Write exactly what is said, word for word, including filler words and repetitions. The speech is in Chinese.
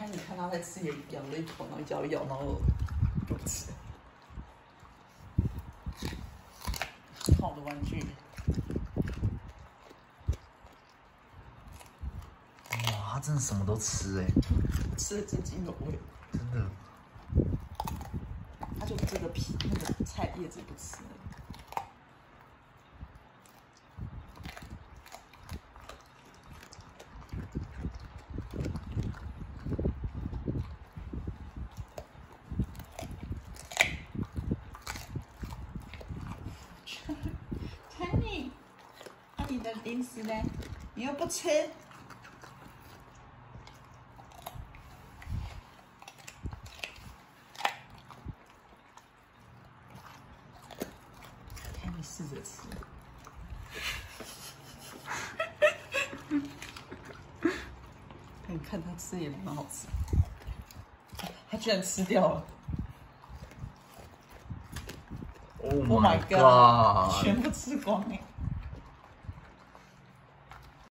你看他在吃，也咬了一口，然后咬一咬，然后给我吃。看我的玩具。 哇，他真的什么都吃哎、欸， 吃的津津有味。 真的。 他就这个皮那个菜叶子不吃。Kenny， 那你的零食呢？你又不吃。Kenny 试着吃。你看他吃也蛮好吃，他居然吃掉了。 Oh Oh my god！ 全部吃光哎、欸！